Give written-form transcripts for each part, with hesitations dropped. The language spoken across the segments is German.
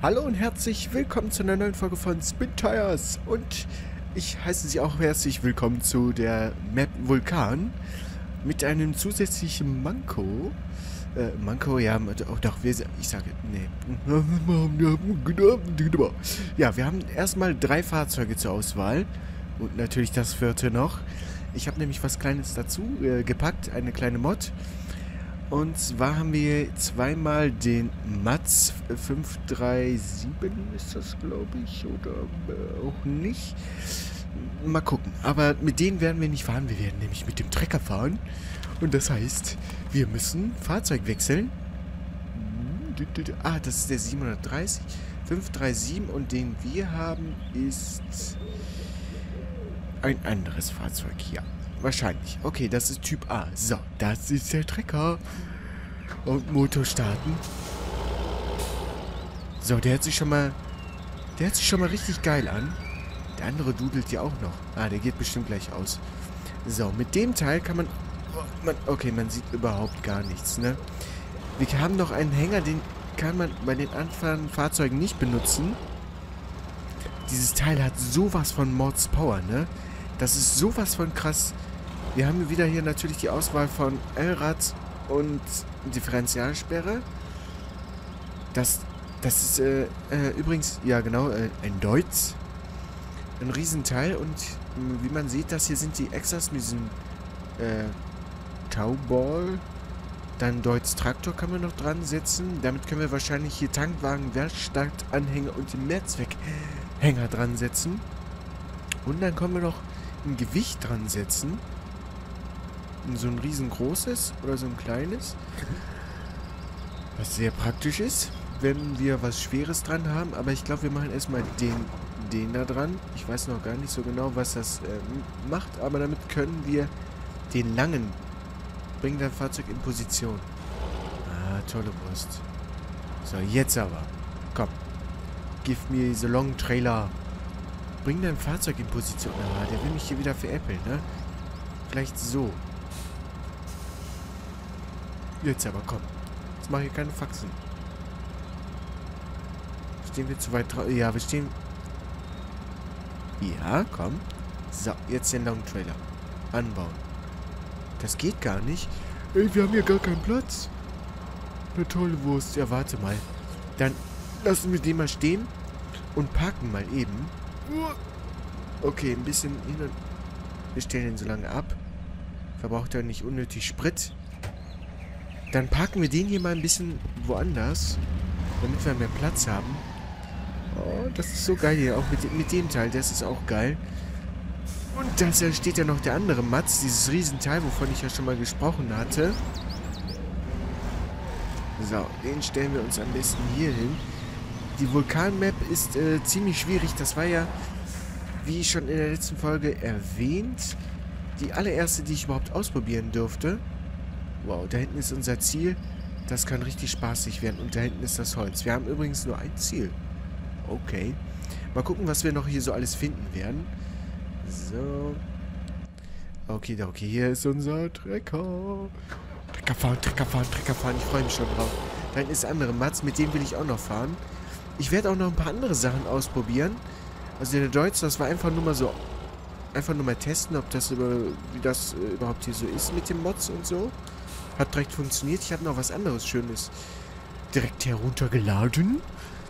Hallo und herzlich willkommen zu einer neuen Folge von Spin Tires. Und ich heiße Sie auch herzlich willkommen zu der Map Vulkan mit einem zusätzlichen Manko. Manko, ja, oh, doch, ich sage, nee. Ja, wir haben erstmal 3 Fahrzeuge zur Auswahl und natürlich das 4. noch. Ich habe nämlich was Kleines dazu gepackt, eine kleine Mod. Und zwar haben wir zweimal den Mats 537, ist das, glaube ich, oder auch nicht. Mal gucken. Aber mit denen werden wir nicht fahren. Wir werden nämlich mit dem Trecker fahren. Und das heißt, wir müssen Fahrzeug wechseln. Ah, das ist der 730. 537 und den wir haben ist ein anderes Fahrzeug hier. Wahrscheinlich. Okay, das ist Typ A. So, das ist der Trecker. Und Motor starten. So, der hört sich schon mal richtig geil an. Der andere dudelt ja auch noch. Ah, der geht bestimmt gleich aus. So, mit dem Teil kann man... Okay, man sieht überhaupt gar nichts, ne? Wir haben noch einen Hänger, den kann man bei den anderen Fahrzeugen nicht benutzen. Dieses Teil hat sowas von Mods Power, ne? Das ist sowas von krass. Wir haben wieder hier natürlich die Auswahl von Allrad und Differentialsperre. Das ist übrigens, ja genau, ein Deutz. Ein Riesenteil und wie man sieht, das hier sind die Extras mit diesem Tauball. Dann Deutz Traktor kann man noch dran setzen. Damit können wir wahrscheinlich hier Tankwagen, Werkstattanhänger und den Mehrzweckhänger dran setzen. Und dann können wir noch ein Gewicht dran setzen. So ein riesengroßes oder so ein kleines. Was sehr praktisch ist, wenn wir was Schweres dran haben. Aber ich glaube, wir machen erstmal den da dran. Ich weiß noch gar nicht so genau, was das macht. Aber damit können wir den langen, bringen das Fahrzeug in Position. Ah, tolle Brust. So, jetzt aber. Komm. Give me the long trailer. Bring dein Fahrzeug in Position. Ah, der will mich hier wieder veräppeln, ne? Vielleicht so. Jetzt aber, komm. Jetzt mache ich keine Faxen. Stehen wir zu weit drauf? Ja, wir stehen... Ja, komm. So, jetzt den Long Trailer. Anbauen. Das geht gar nicht. Ey, wir haben hier gar keinen Platz. Eine tolle Wurst. Ja, warte mal. Dann lassen wir den mal stehen und parken mal eben. Okay, ein bisschen hin und... Wir stellen den so lange ab. Verbraucht er nicht unnötig Sprit. Dann parken wir den hier mal ein bisschen woanders, damit wir mehr Platz haben. Oh, das ist so geil hier, auch mit dem Teil, das ist auch geil. Und da steht ja noch der andere Mats, dieses Riesenteil, wovon ich ja schon mal gesprochen hatte. So, den stellen wir uns am besten hier hin. Die Vulkan-Map ist ziemlich schwierig, das war ja, wie schon in der letzten Folge erwähnt, die allererste, die ich überhaupt ausprobieren durfte. Wow, da hinten ist unser Ziel. Das kann richtig spaßig werden. Und da hinten ist das Holz. Wir haben übrigens nur ein Ziel. Okay. Mal gucken, was wir noch hier so alles finden werden. So. Okay, okay. Hier ist unser Trecker. Trecker fahren, Trecker fahren, Trecker fahren. Ich freue mich schon drauf. Da hinten ist der andere Mats. Mit dem will ich auch noch fahren. Ich werde auch noch ein paar andere Sachen ausprobieren. Also der Deutsch, das war einfach nur mal so... Einfach nur mal testen, ob das wie das überhaupt hier so ist mit den Mods und so. Hat direkt funktioniert. Ich habe noch was anderes Schönes direkt heruntergeladen.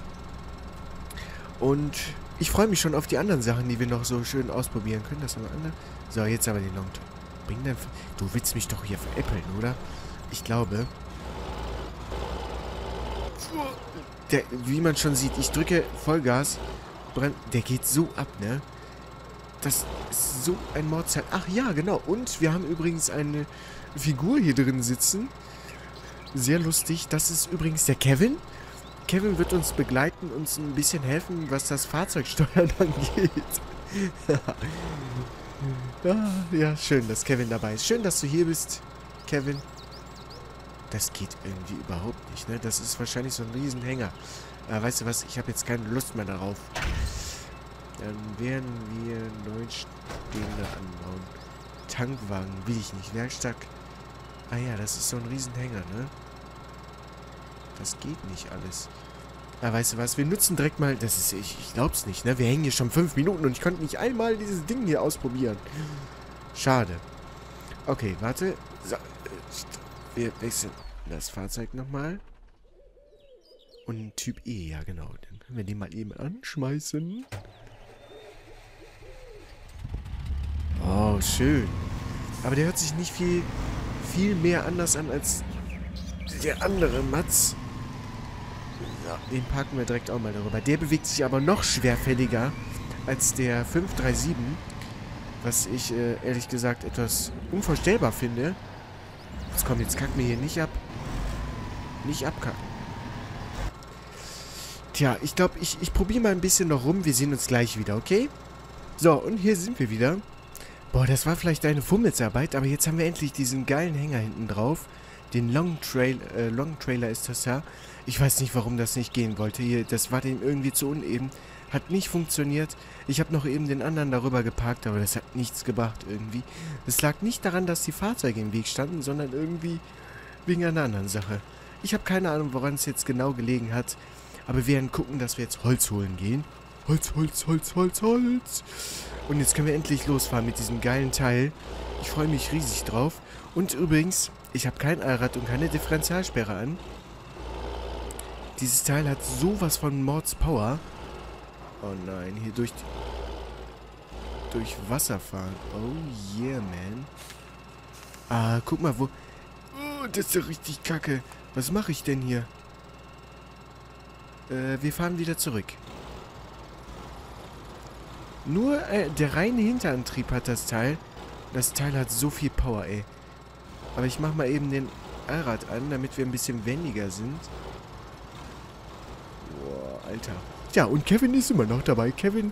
Und ich freue mich schon auf die anderen Sachen, die wir noch so schön ausprobieren können. Das haben wir andere. So, jetzt aber den Long. Bring dein... Du willst mich doch hier veräppeln, oder? Ich glaube. Wie man schon sieht, ich drücke Vollgas. Der geht so ab, ne? Das ist so ein Mordzeit. Ach ja, genau. Und wir haben übrigens eine Figur hier drin sitzen. Sehr lustig. Das ist übrigens der Kevin. Kevin wird uns begleiten, uns ein bisschen helfen, was das Fahrzeugsteuern angeht. Ja, schön, dass Kevin dabei ist. Schön, dass du hier bist, Kevin. Das geht irgendwie überhaupt nicht, ne? Das ist wahrscheinlich so ein Riesenhänger. Weißt du was? Ich habe jetzt keine Lust mehr darauf. Dann werden wir Neustehende anbauen. Tankwagen will ich nicht. Werkstatt. Ah ja, das ist so ein Riesenhänger, ne? Das geht nicht alles. Ah, weißt du was? Wir nutzen direkt mal... Das ist... Ich glaub's nicht, ne? Wir hängen hier schon 5 Minuten und ich konnte nicht einmal dieses Ding hier ausprobieren. Schade. Okay, warte. So, wir wechseln das Fahrzeug nochmal. Und Typ E, ja genau. Dann können wir den mal eben anschmeißen. Oh, schön. Aber der hört sich nicht viel mehr anders an als der andere Matz. Ja, den parken wir direkt auch mal darüber. Der bewegt sich aber noch schwerfälliger als der 537. Was ich ehrlich gesagt etwas unvorstellbar finde. Jetzt komm, jetzt kacken wir hier nicht ab. Nicht abkacken. Tja, ich glaube, ich probiere mal ein bisschen noch rum. Wir sehen uns gleich wieder, okay? So, und hier sind wir wieder. Boah, das war vielleicht eine Fummelsarbeit, aber jetzt haben wir endlich diesen geilen Hänger hinten drauf. Den Long Trailer ist das ja. Ich weiß nicht, warum das nicht gehen wollte. Hier, das war dem irgendwie zu uneben. Hat nicht funktioniert. Ich habe noch eben den anderen darüber geparkt, aber das hat nichts gebracht irgendwie. Es lag nicht daran, dass die Fahrzeuge im Weg standen, sondern irgendwie wegen einer anderen Sache. Ich habe keine Ahnung, woran es jetzt genau gelegen hat. Aber wir werden gucken, dass wir jetzt Holz holen gehen. Holz, Holz, Holz, Holz, Holz. Und jetzt können wir endlich losfahren mit diesem geilen Teil. Ich freue mich riesig drauf. Und übrigens, ich habe kein Allrad und keine Differentialsperre an. Dieses Teil hat sowas von Mordspower. Oh nein, hier durch Wasser fahren. Oh yeah, man. Ah, guck mal, wo... Oh, das ist ja richtig kacke. Was mache ich denn hier? Wir fahren wieder zurück. Nur der reine Hinterantrieb hat das Teil. Das Teil hat so viel Power, ey. Aber ich mache mal eben den Allrad an, damit wir ein bisschen wendiger sind. Boah, Alter. Ja, und Kevin ist immer noch dabei. Kevin...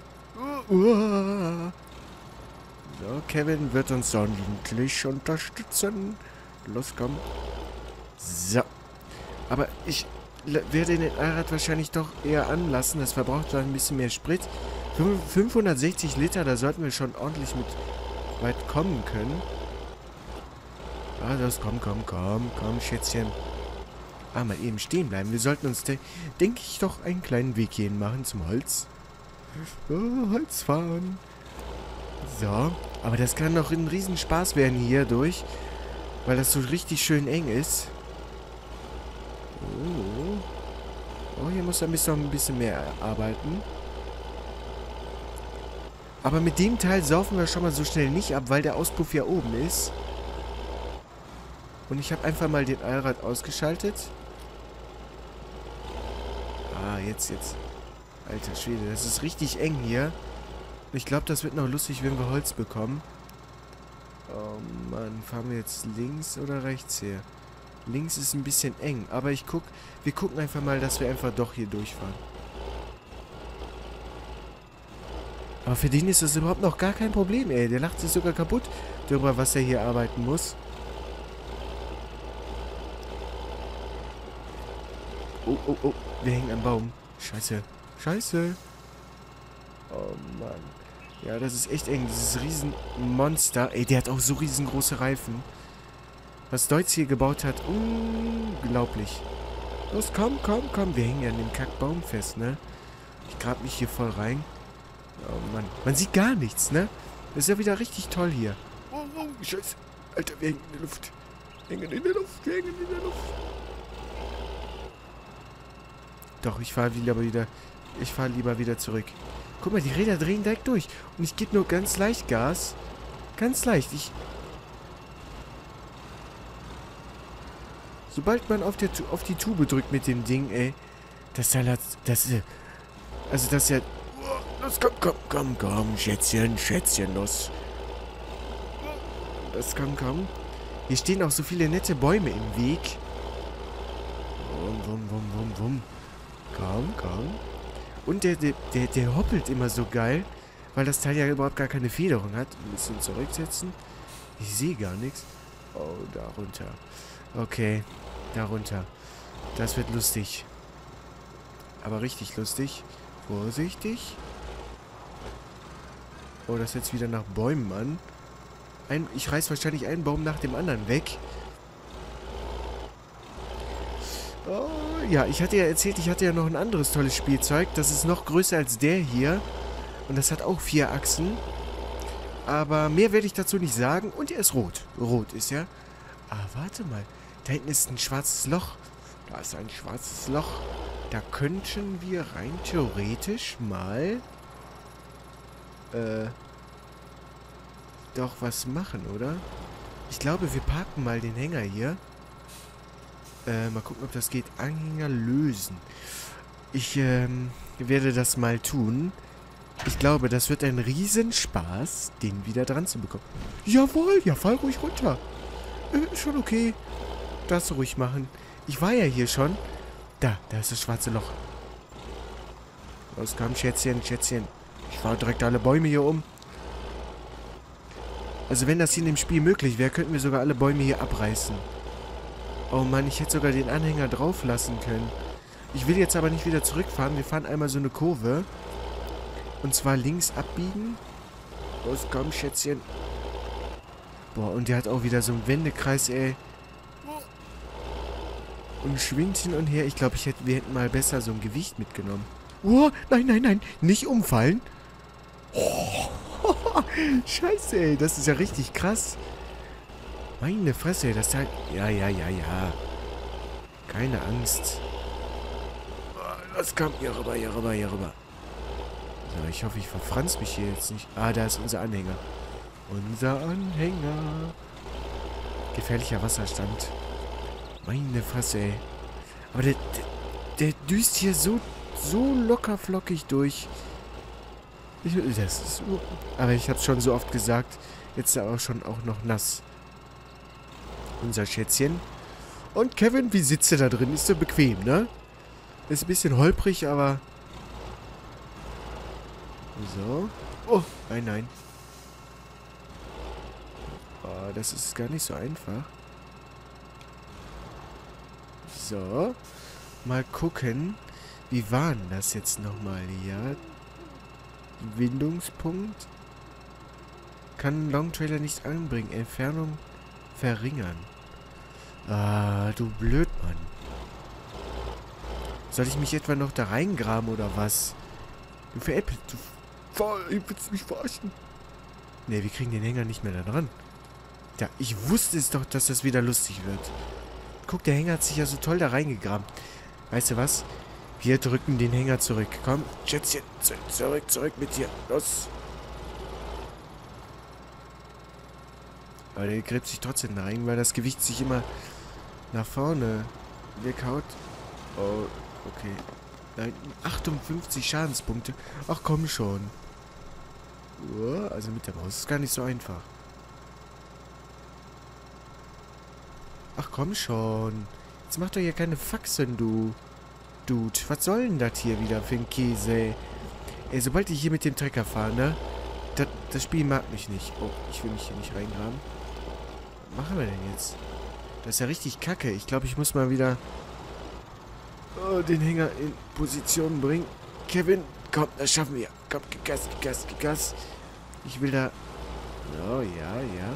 So, Kevin wird uns ordentlich unterstützen. Los, komm. So. Aber ich werde den Allrad wahrscheinlich doch eher anlassen. Das verbraucht dann ein bisschen mehr Sprit. 560 Liter, da sollten wir schon ordentlich mit weit kommen können. Ah, das, komm, Schätzchen. Ah, mal eben stehen bleiben. Wir sollten uns, denke ich, doch einen kleinen Weg hierhin machen zum Holz. Oh, Holz fahren. So, aber das kann doch ein Riesenspaß werden hier durch, weil das so richtig schön eng ist. Oh, hier muss er noch ein bisschen mehr arbeiten. Aber mit dem Teil saufen wir schon mal so schnell nicht ab, weil der Auspuff ja oben ist. Und ich habe einfach mal den Allrad ausgeschaltet. Ah, jetzt. Alter Schwede, das ist richtig eng hier. Und ich glaube, das wird noch lustig, wenn wir Holz bekommen. Oh Mann, fahren wir jetzt links oder rechts her? Links ist ein bisschen eng, aber wir gucken einfach mal, dass wir einfach doch hier durchfahren. Aber für den ist das überhaupt noch gar kein Problem, ey. Der lacht sich sogar kaputt darüber, was er hier arbeiten muss. Oh, wir hängen am Baum. Scheiße. Oh Mann. Ja, das ist echt eng. Dieses Riesenmonster. Ey, der hat auch so riesengroße Reifen. Was Deutz hier gebaut hat, unglaublich. Los, komm. Wir hängen ja an dem Kackbaum fest, ne? Ich grab mich hier voll rein. Oh Mann. Man sieht gar nichts, ne? Das ist ja wieder richtig toll hier. Oh, Scheiße. Alter, wir hängen in der Luft. Wir hängen in der Luft. Doch, ich fahre lieber wieder zurück. Guck mal, die Räder drehen direkt durch. Und ich gebe nur ganz leicht Gas. Ganz leicht. Sobald man auf die Tube drückt mit dem Ding, ey. Das Teil hat... Das ist ja... Los, komm, Schätzchen, los. Das, komm. Hier stehen auch so viele nette Bäume im Weg. Wum. Komm. Und der hoppelt immer so geil, weil das Teil ja überhaupt gar keine Federung hat. Ein bisschen zurücksetzen. Ich sehe gar nichts. Oh, da runter. Okay, da runter. Das wird lustig. Aber richtig lustig. Vorsichtig. Oh, das setzt wieder nach Bäumen an. Ich reiß wahrscheinlich einen Baum nach dem anderen weg. Oh, ja, ich hatte ja erzählt, ich hatte ja noch ein anderes tolles Spielzeug. Das ist noch größer als der hier. Und das hat auch 4 Achsen. Aber mehr werde ich dazu nicht sagen. Und er ist rot. Rot ist er. Ah, warte mal. Da hinten ist ein schwarzes Loch. Da ist ein schwarzes Loch. Da könnten wir rein theoretisch mal doch was machen, oder? Ich glaube, wir parken mal den Hänger hier. Mal gucken, ob das geht. Anhänger lösen. Ich werde das mal tun. Ich glaube, das wird ein Riesenspaß, den wieder dran zu bekommen. Jawohl, ja, fall ruhig runter. Schon okay. Darfst du ruhig machen. Ich war ja hier schon. Da ist das schwarze Loch. Los, komm, Schätzchen, Schätzchen. Ich fahre direkt alle Bäume hier um. Also wenn das hier in dem Spiel möglich wäre, könnten wir sogar alle Bäume hier abreißen. Oh Mann, ich hätte sogar den Anhänger drauf lassen können. Ich will jetzt aber nicht wieder zurückfahren. Wir fahren einmal so eine Kurve. Und zwar links abbiegen. Los, komm, Schätzchen. Boah, und der hat auch wieder so einen Wendekreis, ey. Und schwingt hin und her. Ich glaube, wir hätten mal besser so ein Gewicht mitgenommen. Oh, nein, nein, nein. Nicht umfallen. Oh, Scheiße, ey. Das ist ja richtig krass. Meine Fresse, ey. Das halt... Ja. Keine Angst. Das kommt hier rüber, hier rüber, hier rüber. So, ich hoffe, ich verfranz mich hier jetzt nicht. Ah, da ist unser Anhänger. Unser Anhänger. Gefährlicher Wasserstand. Meine Fresse, ey. Aber der düst hier so locker flockig durch. Aber ich hab's schon so oft gesagt. Jetzt ist er auch noch nass. Unser Schätzchen. Und Kevin, wie sitzt er da drin? Ist so bequem, ne? Ist ein bisschen holprig, aber... So. Oh, nein. Oh, das ist gar nicht so einfach. So. Mal gucken. Wie war denn das jetzt nochmal hier? Windungspunkt. Kann Longtrailer nicht anbringen. Entfernung verringern. Ah, du Blödmann. Soll ich mich etwa noch da reingraben oder was? Du veräppelt. Ich will's mich verarschen. Ne, wir kriegen den Hänger nicht mehr da dran. Ja, ich wusste es doch, dass das wieder lustig wird. Guck, der Hänger hat sich ja so toll da reingegraben. Weißt du was? Wir drücken den Hänger zurück. Komm, Schätzchen, zurück mit dir. Los. Aber der gräbt sich trotzdem da rein, weil das Gewicht sich immer nach vorne weghaut. Oh, okay. Nein, 58 Schadenspunkte. Ach komm schon. Also mit der Maus ist gar nicht so einfach. Ach komm schon. Jetzt mach doch hier keine Faxen, du. Dude, was soll denn das hier wieder für ein Käse? Ey, sobald ich hier mit dem Trecker fahre, ne? Das Spiel mag mich nicht. Oh, ich will mich hier nicht reingraben. Was machen wir denn jetzt? Das ist ja richtig kacke. Ich glaube, ich muss mal wieder den Hänger in Position bringen. Kevin, komm, das schaffen wir. Komm, Gas. Ich will da... So, ja.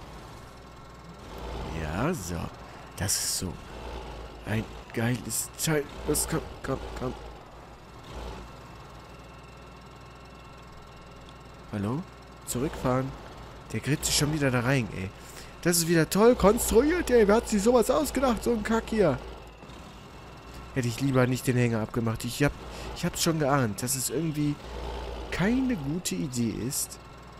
Ja, so. Das ist so ein geiles Teil. Los, komm. Hallo? Zurückfahren. Der gräbt sich schon wieder da rein, ey. Das ist wieder toll konstruiert, ey. Wer hat sich sowas ausgedacht? So ein Kack hier. Hätte ich lieber nicht den Hänger abgemacht. Ich hab's schon geahnt, dass es irgendwie keine gute Idee ist.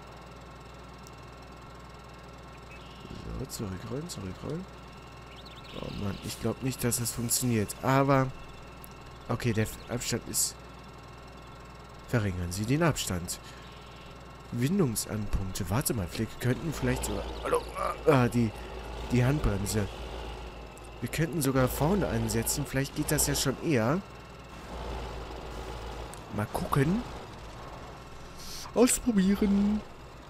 So, zurückrollen. Oh Mann, ich glaube nicht, dass das funktioniert. Aber, okay, der Abstand ist... Verringern Sie den Abstand. Windungsanpunkte. Warte mal, wir könnten vielleicht sogar... Hallo? Die Handbremse. Wir könnten sogar vorne ansetzen. Vielleicht geht das ja schon eher. Mal gucken. Ausprobieren.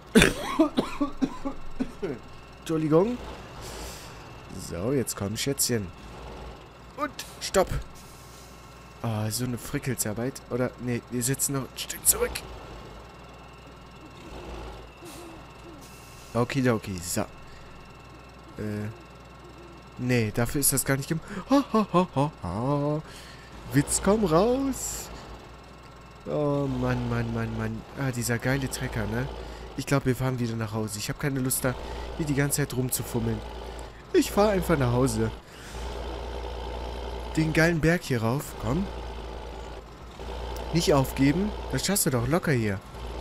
Entschuldigung. So, jetzt komm, Schätzchen. Und stopp. Ah, so eine Frickelsarbeit. Oder, nee, wir setzen noch ein Stück zurück. Okidoki, so. Nee, dafür ist das gar nicht gemacht. Ha, ha, ha, ha, ha. Witz, komm raus. Oh, Mann, Mann, Mann, Mann. Ah, dieser geile Trecker, ne? Ich glaube, wir fahren wieder nach Hause. Ich habe keine Lust, da hier die ganze Zeit rumzufummeln. Ich fahre einfach nach Hause. Den geilen Berg hier rauf. Komm. Nicht aufgeben. Das schaffst du doch locker hier.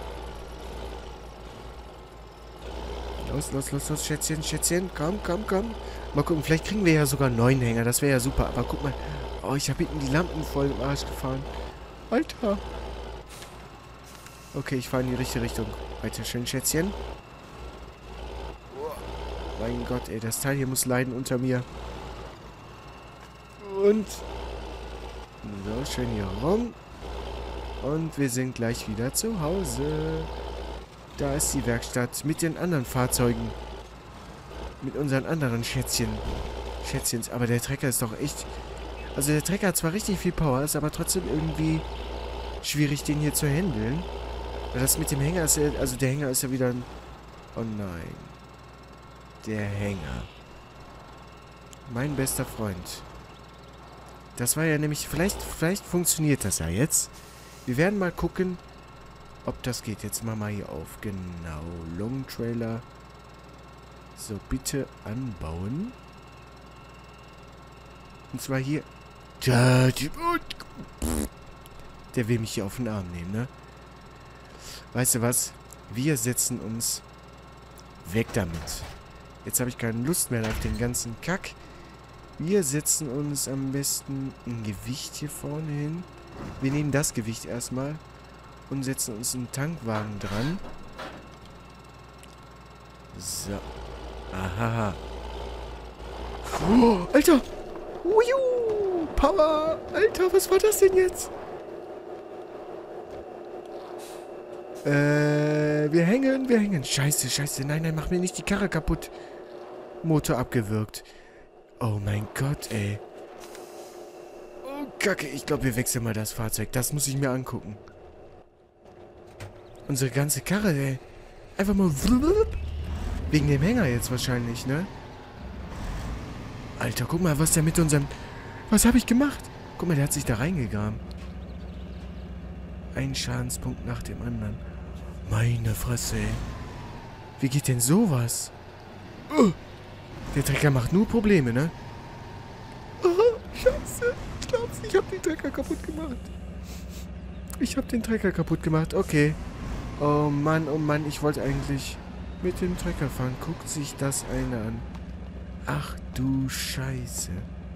Los, los, los, los, Schätzchen, Schätzchen. Komm, komm, komm. Mal gucken, vielleicht kriegen wir ja sogar einen neuen Hänger. Das wäre ja super. Aber guck mal. Oh, ich habe hinten die Lampen voll im Arsch gefahren. Alter. Okay, ich fahre in die richtige Richtung. Weiter schön, Schätzchen. Mein Gott, ey. Das Teil hier muss leiden unter mir. Und so, schön hier rum. Und wir sind gleich wieder zu Hause. Da ist die Werkstatt mit den anderen Fahrzeugen. Mit unseren anderen Schätzchens. Aber der Trecker ist doch echt... Also der Trecker hat zwar richtig viel Power, ist aber trotzdem irgendwie schwierig, den hier zu handeln. Weil das mit dem Hänger ist ja... Also der Hänger ist ja wieder ein... Oh nein. Der Hänger. Mein bester Freund. Das war ja nämlich... Vielleicht funktioniert das ja jetzt. Wir werden mal gucken, ob das geht. Jetzt machen wir hier auf. Genau. Long Trailer. So, bitte anbauen. Und zwar hier. Der will mich hier auf den Arm nehmen, ne? Weißt du was? Wir setzen uns weg damit. Jetzt habe ich keine Lust mehr auf den ganzen Kack. Wir setzen uns am besten ein Gewicht hier vorne hin. Wir nehmen das Gewicht erstmal und setzen uns einen Tankwagen dran. So. Aha. Oh, Alter! Uiu! Power! Alter, was war das denn jetzt? Wir hängen. Scheiße, scheiße. Nein, nein, mach mir nicht die Karre kaputt. Motor abgewürgt. Oh mein Gott, ey. Oh, Kacke. Ich glaube, wir wechseln mal das Fahrzeug. Das muss ich mir angucken. Unsere ganze Karre, ey. Einfach mal... Wegen dem Hänger jetzt wahrscheinlich, ne? Alter, guck mal, was der mit unserem... Was habe ich gemacht? Guck mal, der hat sich da reingegraben. Ein Schadenspunkt nach dem anderen. Meine Fresse, ey. Wie geht denn sowas? Der Trecker macht nur Probleme, ne? Oh, scheiße. Ich glaub's, ich hab den Trecker kaputt gemacht. Okay. Oh Mann, ich wollte eigentlich mit dem Trecker fahren. Guckt sich das eine an. Ach du Scheiße.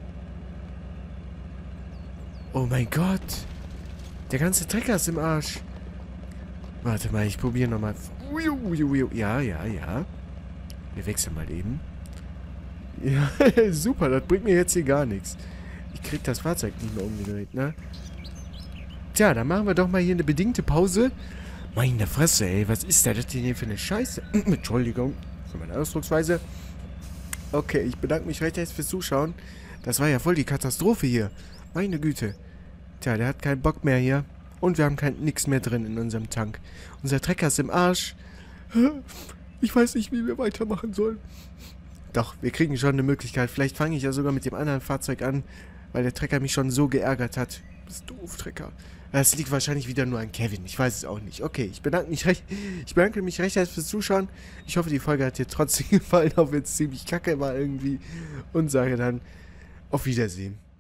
Oh mein Gott. Der ganze Trecker ist im Arsch. Warte mal, ich probiere nochmal. Ja. Wir wechseln mal eben. Ja, super, das bringt mir jetzt hier gar nichts. Ich krieg das Fahrzeug nicht mehr umgedreht, ne? Tja, dann machen wir doch mal hier eine bedingte Pause. Meine Fresse, ey, was ist das denn hier für eine Scheiße? Entschuldigung für meine Ausdrucksweise. Okay, ich bedanke mich recht herzlich fürs Zuschauen. Das war ja voll die Katastrophe hier. Meine Güte. Tja, der hat keinen Bock mehr hier. Und wir haben nichts mehr drin in unserem Tank. Unser Trecker ist im Arsch. Ich weiß nicht, wie wir weitermachen sollen. Doch, wir kriegen schon eine Möglichkeit. Vielleicht fange ich ja sogar mit dem anderen Fahrzeug an, weil der Trecker mich schon so geärgert hat. Du bist doof, Trecker. Das liegt wahrscheinlich wieder nur an Kevin. Ich weiß es auch nicht. Okay, ich bedanke mich recht herzlich fürs Zuschauen. Ich hoffe, die Folge hat dir trotzdem gefallen, auch wenn es ziemlich kacke war irgendwie. Und sage dann auf Wiedersehen.